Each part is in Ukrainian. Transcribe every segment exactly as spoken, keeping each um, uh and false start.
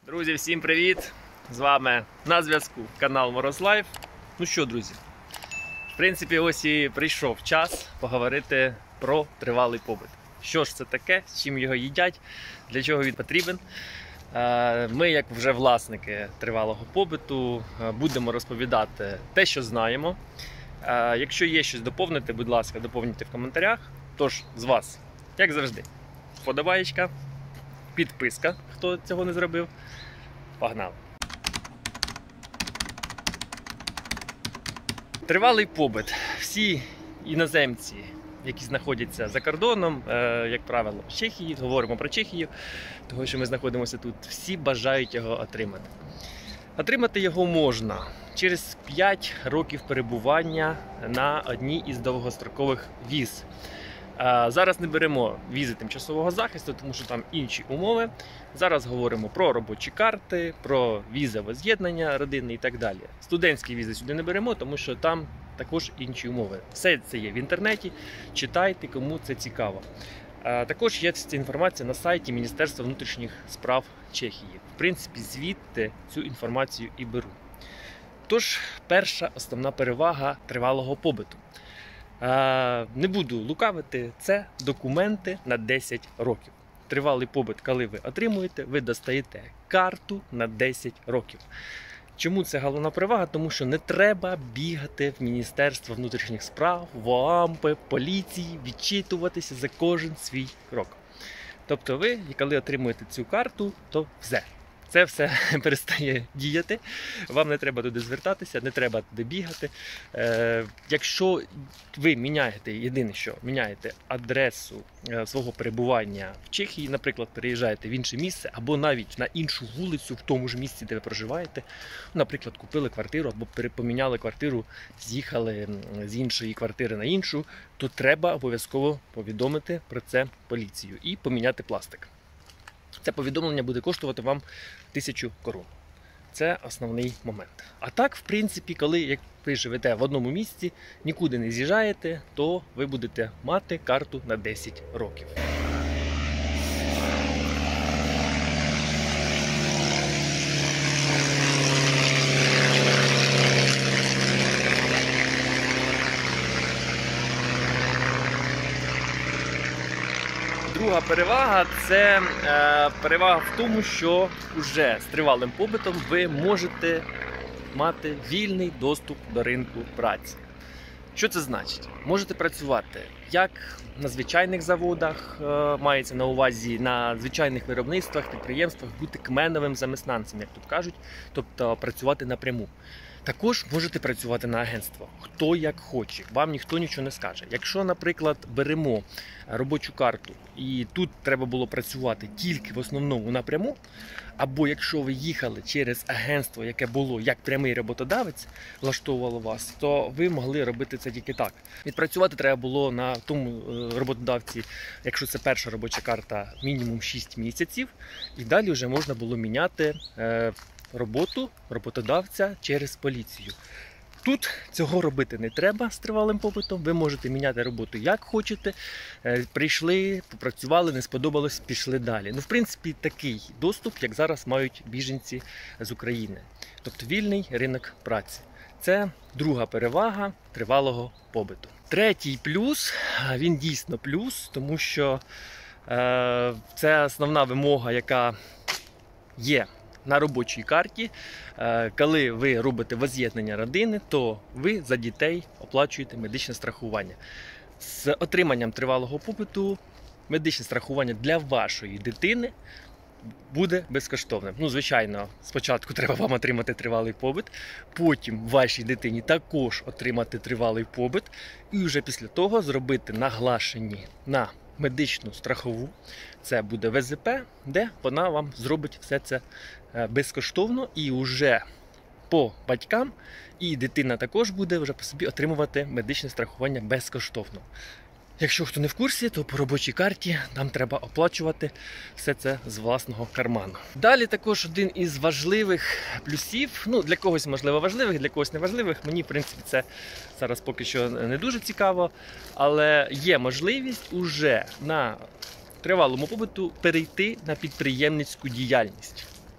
Друзі, всім привіт! З вами на зв'язку канал Мороз Лайф. Ну що, друзі, в принципі, ось і прийшов час поговорити про тривалий побут. Що ж це таке, з чим його їдять, для чого він потрібен. Ми, як вже власники тривалого побуту, будемо розповідати те, що знаємо. Якщо є щось доповнити, будь ласка, доповнюйте в коментарях. Тож, з вас, як завжди, вподобаєчка, підписка, хто цього не зробив. Погнали! Тривалий побут. Всі іноземці, які знаходяться за кордоном, як правило, в Чехії, говоримо про Чехію, тому що ми знаходимося тут, всі бажають його отримати. Отримати його можна через п'ять років перебування на одній із довгострокових віз. Зараз не беремо візи тимчасового захисту, тому що там інші умови. Зараз говоримо про робочі карти, про візове з'єднання родини і так далі. Студентські візи сюди не беремо, тому що там також інші умови. Все це є в інтернеті, читайте, кому це цікаво. Також є ця інформація на сайті Міністерства внутрішніх справ Чехії. В принципі, звідти цю інформацію і беру. Тож, перша основна перевага тривалого побуту. Не буду лукавити, це документи на десять років. Тривалий побут, коли ви отримуєте, ви достаєте карту на десять років. Чому це головна перевага? Тому що не треба бігати в Міністерство внутрішніх справ, в ОАМПи, поліції, відчитуватися за кожен свій крок. Тобто ви, коли отримуєте цю карту, то все. Це все перестає діяти, вам не треба туди звертатися, не треба туди бігати. Е, якщо ви міняєте, єдине що, міняєте адресу е, свого перебування в Чехії, наприклад, переїжджаєте в інше місце, або навіть на іншу вулицю в тому ж місці, де ви проживаєте, наприклад, купили квартиру, або поміняли квартиру, з'їхали з іншої квартири на іншу, то треба обов'язково повідомити про це поліцію і поміняти пластик. Це повідомлення буде коштувати вам тисячу корун. Це основний момент. А так, в принципі, коли як ви живете в одному місці, нікуди не з'їжджаєте, то ви будете мати карту на десять років. Друга перевага – це е, перевага в тому, що вже з тривалим побутом ви можете мати вільний доступ до ринку праці. Що це значить? Можете працювати як на звичайних заводах, е, мається на увазі на звичайних виробництвах, підприємствах, бути кменовим замеснанцем, як тут кажуть, тобто працювати напряму. Також можете працювати на агентство, хто як хоче, вам ніхто нічого не скаже. Якщо, наприклад, беремо робочу карту і тут треба було працювати тільки в основному напряму, або якщо ви їхали через агентство, яке було як прямий роботодавець, влаштовувало вас, то ви могли робити це тільки так. Відпрацювати треба було на тому роботодавці, якщо це перша робоча карта, мінімум шість місяців, і далі вже можна було міняти роботу роботодавця через поліцію. Тут цього робити не треба з тривалим побутом, ви можете міняти роботу як хочете, прийшли, попрацювали, не сподобалось, пішли далі. Ну, в принципі, такий доступ, як зараз мають біженці з України. Тобто вільний ринок праці. Це друга перевага тривалого побуту. Третій плюс, він дійсно плюс, тому що е, це основна вимога, яка є на робочій карті. Коли ви робите возз'єднання родини, то ви за дітей оплачуєте медичне страхування. З отриманням тривалого побуту медичне страхування для вашої дитини буде безкоштовним. Ну, звичайно, спочатку треба вам отримати тривалий побут, потім вашій дитині також отримати тривалий побут, і вже після того зробити наглашені на медичну страхову, це буде ве зет пе, де вона вам зробить все це безкоштовно і вже по батькам, і дитина також буде вже по собі отримувати медичне страхування безкоштовно. Якщо хто не в курсі, то по робочій карті нам треба оплачувати все це з власного карману. Далі також один із важливих плюсів, ну для когось можливо важливих, для когось не важливих, мені в принципі це зараз поки що не дуже цікаво, але є можливість уже на тривалому побуту перейти на підприємницьку діяльність.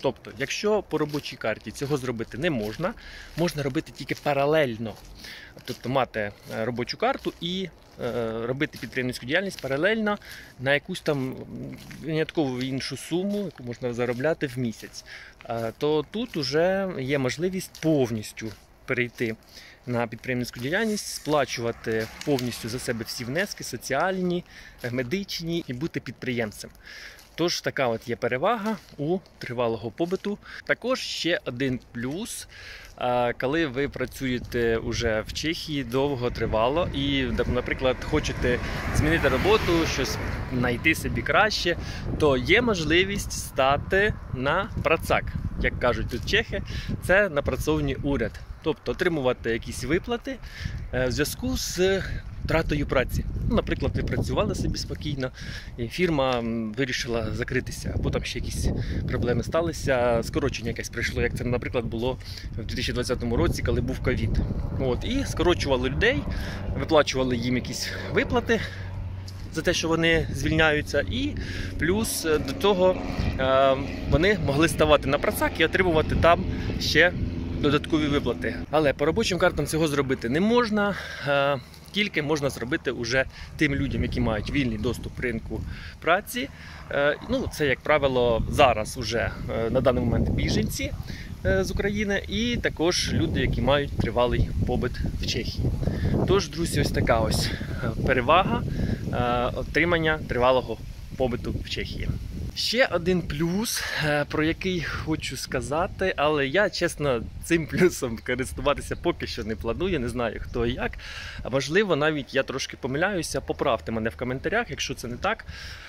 Тобто, якщо по робочій карті цього зробити не можна, можна робити тільки паралельно. Тобто мати робочу карту і е, робити підприємницьку діяльність паралельно на якусь там виняткову іншу суму, яку можна заробляти в місяць. Е, то тут вже є можливість повністю перейти на підприємницьку діяльність, сплачувати повністю за себе всі внески, соціальні, медичні і бути підприємцем. Тож така от є перевага у тривалого побиту. Також ще один плюс, коли ви працюєте вже в Чехії довго, тривало і, наприклад, хочете змінити роботу, щось знайти собі краще, то є можливість стати на працак. Як кажуть тут чехи, це напрацовний уряд. Тобто отримувати якісь виплати в зв'язку з втратою праці. Ну, наприклад, ви працювали собі спокійно, і фірма вирішила закритися, або там ще якісь проблеми сталися, скорочення якесь прийшло, як це, наприклад, було в дві тисячі двадцятому році, коли був ковід. От, і скорочували людей, виплачували їм якісь виплати за те, що вони звільняються, і плюс до того е, вони могли ставати на працак і отримувати там ще додаткові виплати. Але по робочим картам цього зробити не можна. Е, Тільки можна зробити уже тим людям, які мають вільний доступ ринку праці. Ну, це, як правило, зараз уже на даний момент біженці з України і також люди, які мають тривалий побит в Чехії. Тож, друзі, ось така ось перевага отримання тривалого побиту в Чехії. Ще один плюс, про який хочу сказати, але я, чесно, цим плюсом користуватися поки що не планую, не знаю хто і як. А можливо, навіть я трошки помиляюся, поправте мене в коментарях, якщо це не так.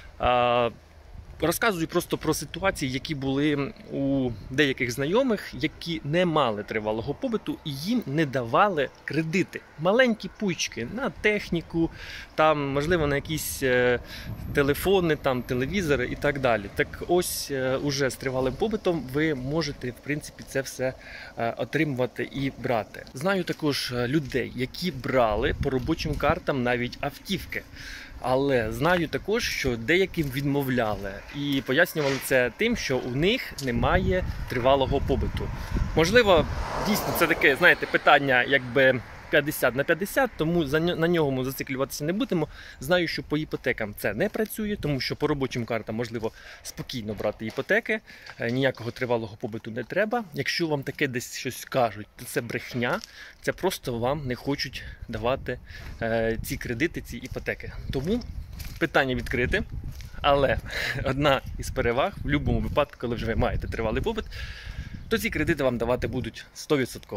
Розказую просто про ситуації, які були у деяких знайомих, які не мали тривалого побиту і їм не давали кредити. Маленькі пучки на техніку, там, можливо, на якісь е, телефони, там, телевізори і так далі. Так ось е, уже з тривалим побитом ви можете, в принципі, це все е, отримувати і брати. Знаю також людей, які брали по робочим картам навіть автівки. Але знаю також, що деяким відмовляли і пояснювали це тим, що у них немає тривалого побиту. Можливо, дійсно це таке, знаєте, питання якби п'ятдесят на п'ятдесят, тому на нього ми зациклюватися не будемо. Знаю, що по іпотекам це не працює, тому що по робочим картам можливо спокійно брати іпотеки, ніякого тривалого побиту не треба. Якщо вам таке десь щось кажуть, то це брехня, це просто вам не хочуть давати е, ці кредити, ці іпотеки. Тому питання відкрите, але одна із переваг в будь-якому випадку, коли вже ви маєте тривалий побит, то ці кредити вам давати будуть сто відсотків.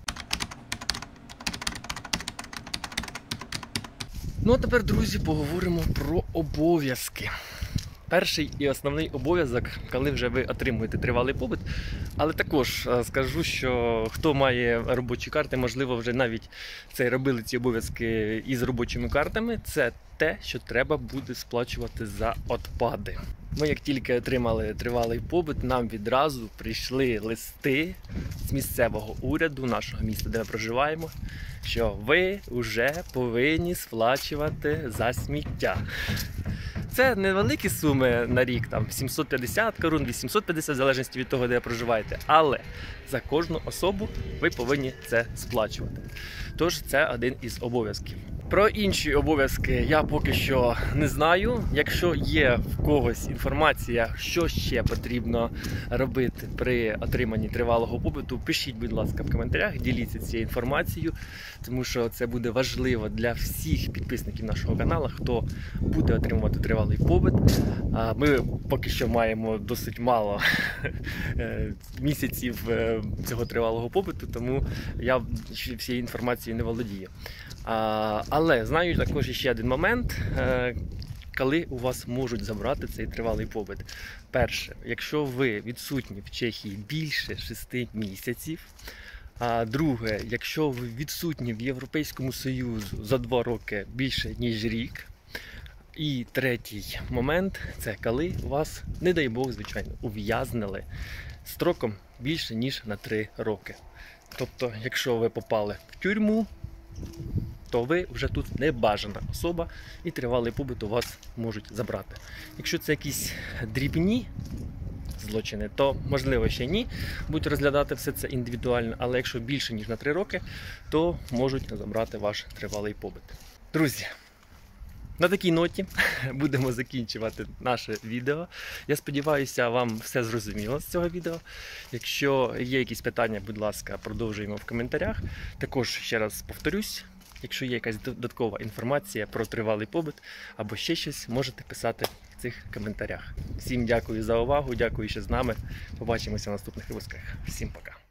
Ну а тепер, друзі, поговоримо про обов'язки. Перший і основний обов'язок, коли вже ви отримуєте тривалий побит. Але також скажу, що хто має робочі карти, можливо, вже навіть це робили ці обов'язки із робочими картами, це те, що треба буде сплачувати за відпади. Ми як тільки отримали тривалий побит, нам відразу прийшли листи з місцевого уряду нашого міста, де ми проживаємо, що ви вже повинні сплачувати за сміття. Це невеликі суми на рік, там сімсот п'ятдесят корун, вісімсот п'ятдесят, в залежності від того, де проживаєте. Але за кожну особу ви повинні це сплачувати. Тож це один із обов'язків. Про інші обов'язки я поки що не знаю. Якщо є в когось інформація, що ще потрібно робити при отриманні тривалого побиту, пишіть, будь ласка, в коментарях, діліться цією інформацією, тому що це буде важливо для всіх підписників нашого каналу, хто буде отримувати тривалий побит. Ми поки що маємо досить мало місяців цього тривалого побиту, тому я всією інформацією не володію. Але знаю також ще один момент, коли у вас можуть забрати цей тривалий побит. Перше, якщо ви відсутні в Чехії більше шести місяців. А друге, якщо ви відсутні в Європейському Союзу за два роки більше, ніж рік. І третій момент, це коли вас, не дай Бог, звичайно, ув'язнили строком більше, ніж на три роки. Тобто, якщо ви попали в тюрму, то ви вже тут не бажана особа і тривалий побит у вас можуть забрати. Якщо це якісь дрібні злочини, то можливо ще ні, будуть розглядати все це індивідуально, але якщо більше ніж на три роки, то можуть забрати ваш тривалий побит. Друзі, на такій ноті будемо закінчувати наше відео. Я сподіваюся, вам все зрозуміло з цього відео. Якщо є якісь питання, будь ласка, продовжуємо в коментарях. Також ще раз повторюсь, якщо є якась додаткова інформація про тривалий побит або ще щось, можете писати в цих коментарях. Всім дякую за увагу, дякую, що з нами. Побачимося в наступних випусках. Всім пока!